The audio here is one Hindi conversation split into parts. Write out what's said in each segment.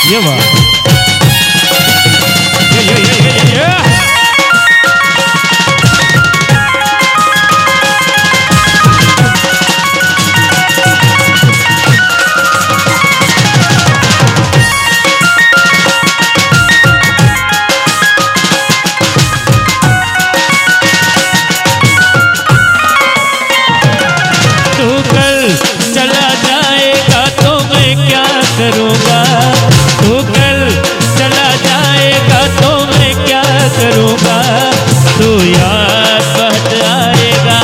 ये बात ये करूँगा, तू कल चला जाएगा तो मैं क्या करूँगा, तू याद बहुत आएगा,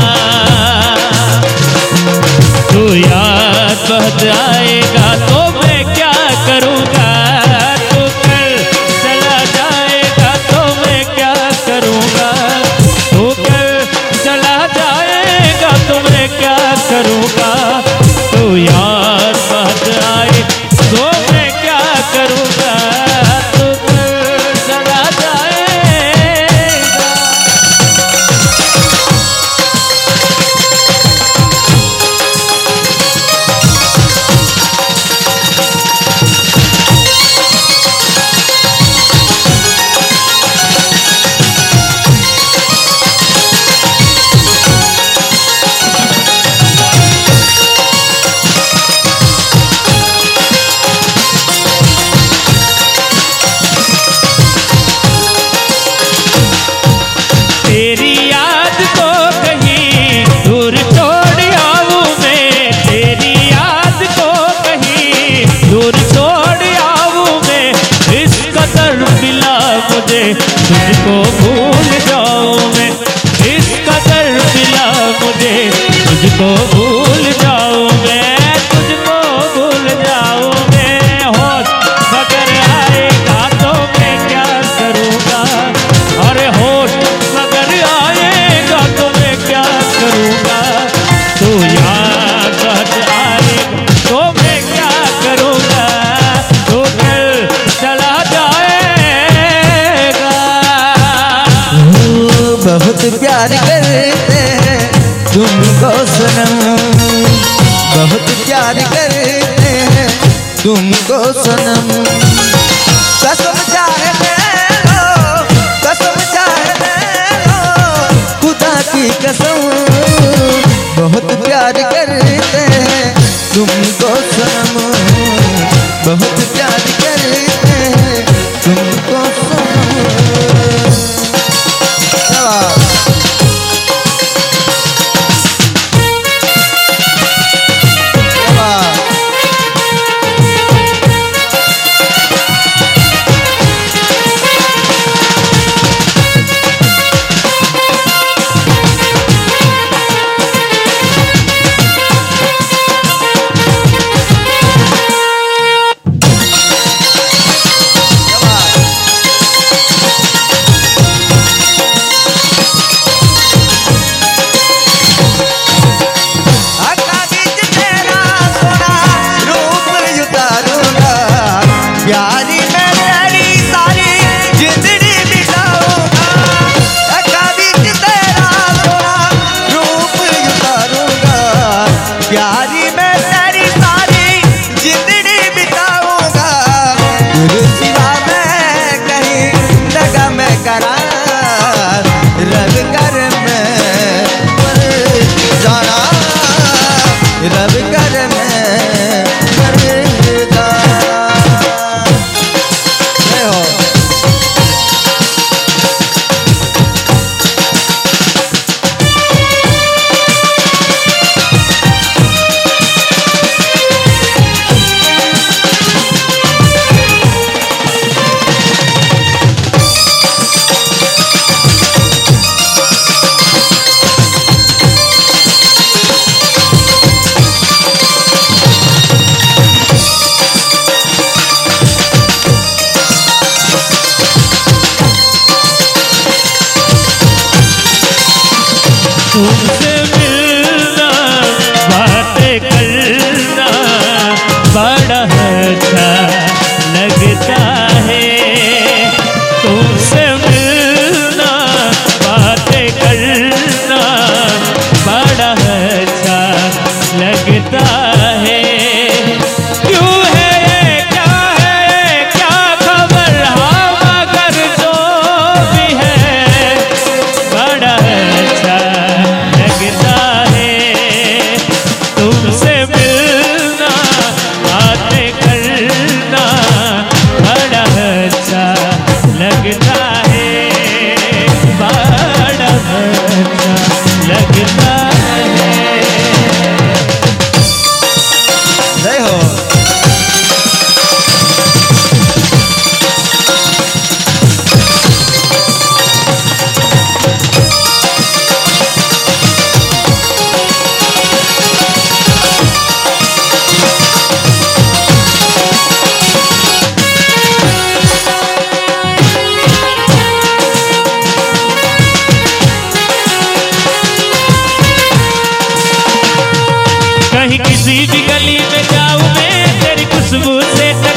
तू याद बहुत आएगा तो मैं क्या करूँगा, तू कल चला जाएगा तो मैं क्या करूँगा, तू कल चला जाएगा तो मैं क्या करूँगा, तू याद बहुत आएगा तो मैं क्या करूँगा, तू चला जाएगा। तेरी याद को कहीं दूर छोड़ आऊं मैं, तेरी याद को कहीं दूर छोड़ आऊं मैं, इस कदर मिला मुझे तुझको भूल जाऊं मैं, इस कदर मिला मुझे तुझको भूल जाऊं मैं, तुझको भूल जाऊं मैं, होश मगर आएगा तो मैं क्या करूँगा, अरे होश मगर आएगा तो मैं क्या करूँगा, तू याद आएगा तो मैं क्या करूँगा, तू कल चला जाएगा। बहुत प्यार करते हैं तुमको सनम, बहुत प्यार करते हैं तुमको सनम, कसम चाहे ले लो, कसम चाहे ले लो, खुदा की कसम, बहुत प्यार करते हैं तुमको सनम, बहुत प्यार करते हैं तुमको सनम।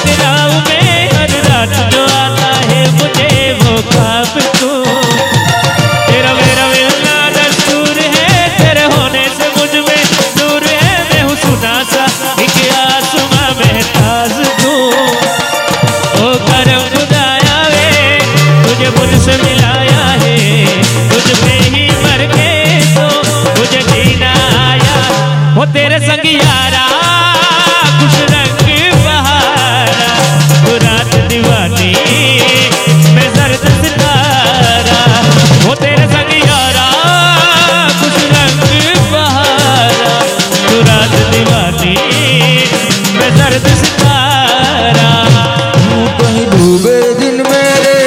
टकराव में हर रात जो आता है मुझे वो ख्वाब तू। तेरा मेरा मिलना दस्तूर है, तेरे होने से मुझ में नूर है। मैं हूँ सुना सा एक आसमां में ताज तू। ओ करम खुदाया वे तुझे मुझसे मिलाया है, तुझ पे ही मर के तो मुझे जीना आया। वो तेरे संग यारा खुश रंग बहारा, वो रात दीवानी मैं जर्द सितारा। वो तेरे संग यारा खुश रंग बहारा, वो रात दीवानी मैं जर्द सितारा। कहीं डूबे दिन मेरे,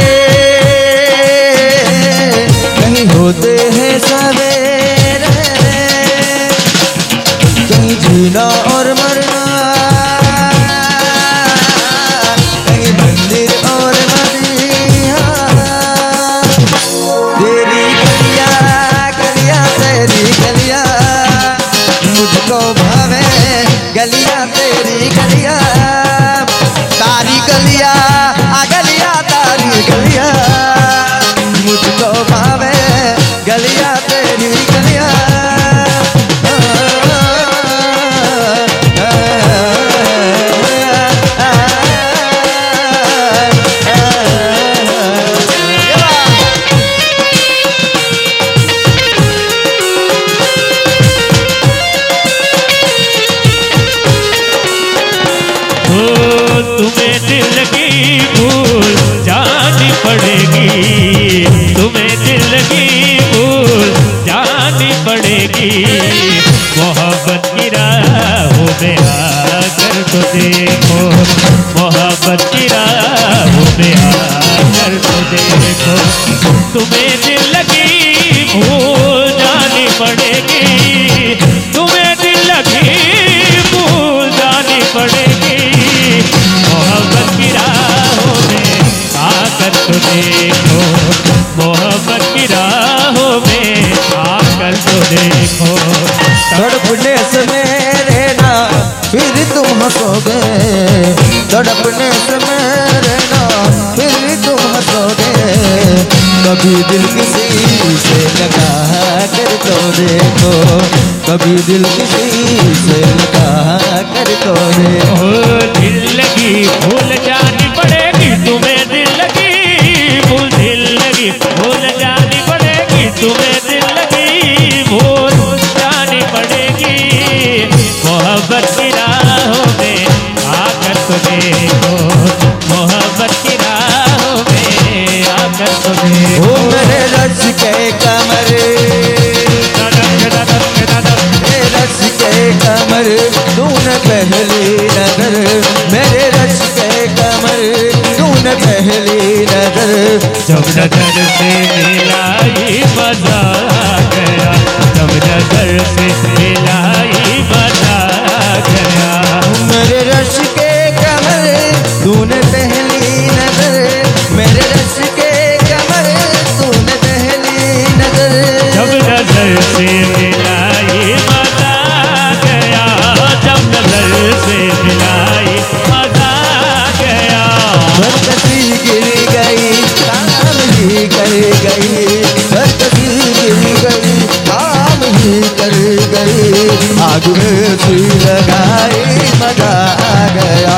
कहीं होते हैं सवेरे, कहीं जीना और मरना, कहीं मंदिर और मदीना। तेरी गलिया गलिया तेरी गलिया मुझको भावे, गलिया तेरी गलिया, तारी गलिया गलिया तारी गलिया मुझको भावे, गलिया तेरी गलिया। तुम्हें दिल की भूल जानी पड़ेगी, तुम्हें दिल की भूल जानी पड़ेगी। मोहब्बत की राहों में आकर तो देखो, मोहब्बत की राहों में आकर तो देखो। तुम्हें दिल की भूल जानी पड़ेगी, तुम्हें दिल की भूल जानी पड़ेगी। मोहब्बत की राहों में आकर तो देखो, मोहब्बत की राहों में आकर तो देखो। तड़पने से मेरे ना फिर तुम हंसोगे, तड़पने से मेरे ना फिर तुम हंसोगे। कभी दिल किसी से लगा कर तो देखो, कभी दिल किसी से लगा कर तो देखो। दिल लगी भूल जानी पड़ेगी, तुम्हें दिल लगी भूल, दिल लगी भूल जानी पड़ेगी, तुम्हें दिल लगी भूल जानी पड़ेगी। मोहब्बत की राहों में आकर तो देखो, मोहब्बत की राहों में आकर तो देखो। ओ मेरे रस के कमर, रस के कमर तूने पहली नजर, मेरे रस के कमर तूने पहली नजर। जब नजर से मिलाई मजा आ गया, जब नजर से मिलाई मजा आ गया। मेरे रस के कमर तूने पहली नजर, मेरे रस के कमर तूने पहली नजर। जब नजर से मिलाई मजा आ गया, जब नजर से मिलाई मजा आ गया। बरकती गिर गई काम ही कर गई, बरकती गिर गई काम ही कर गई। आग में सुई लगाई मजा आ गया,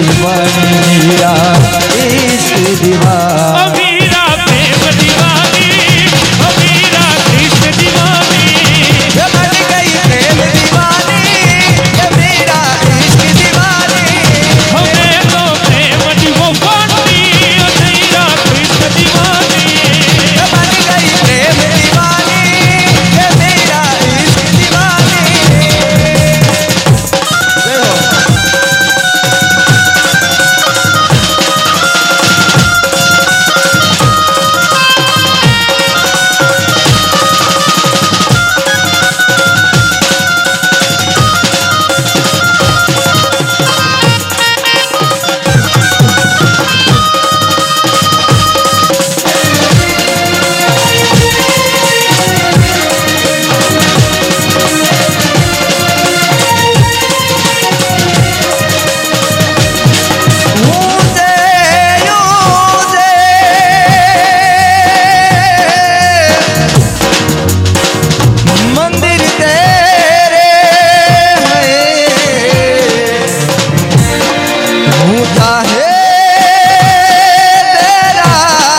दीवानी मीरा इश्क दीवानी। मीरा प्रेम दीवानी, मीरा कृष्ण दीवानी। ये बन गई प्रेम दीवानी, ये मीरा इश्क दीवानी। मैं तो प्रेम दीवानी, मीरा कृष्ण दीवानी। ये बन गई प्रेम दीवानी, ये मीरा इश्क दीवानी। जय हो। मंदिर तेरे ऊंचा है तेरा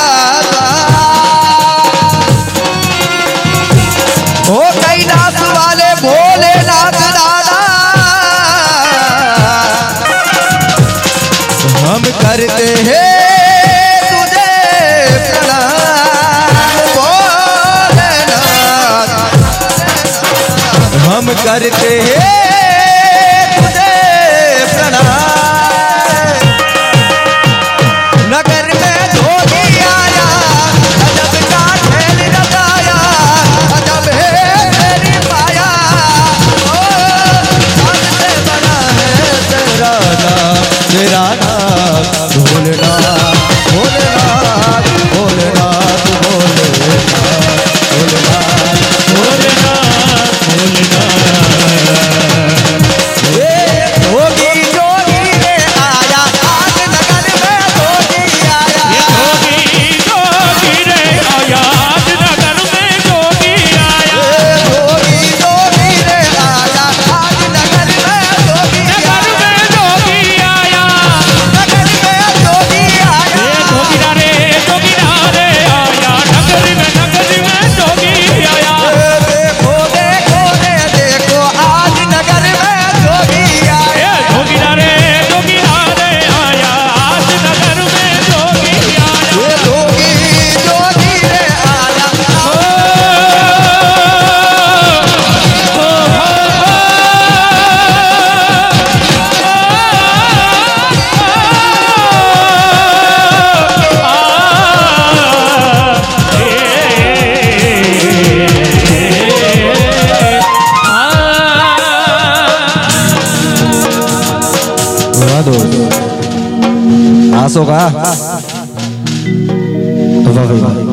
ओ कैलाश वाले भोलेनाथ दादा, हम करते हैं तुझे प्रणाम भोलेनाथ। हम करते हैं तुझे प्रणाम। नगर में जोगी आया, अजब का खेल रचाया, अजब है मेरी माया। ओ चांद से बना है तेरा नाम, तेरा नाम भोलेनाथ, भोलेनाथ, भोलेनाथ, भोलेनाथ, भोलेनाथ, भोलेनाथ, भोलेनाथ। जोगी जोगी रे आया, आज नगर में जोगी आया। जोगी जोगी रे आया, आज नगर में जोगी आया। जोगी जोगी रे आया, आज नगर में जोगी नगर में जोगी आया, नगर में जोगी आया। जोगीरा रे आया, नगर में जोगी आया। देखो देखो रे देखो, आज नगर में जोगी आया। जोगीरा रे आया, आज नगर में जोगी आया। जोगी जोगी रे आया। आसो का वाह वाह।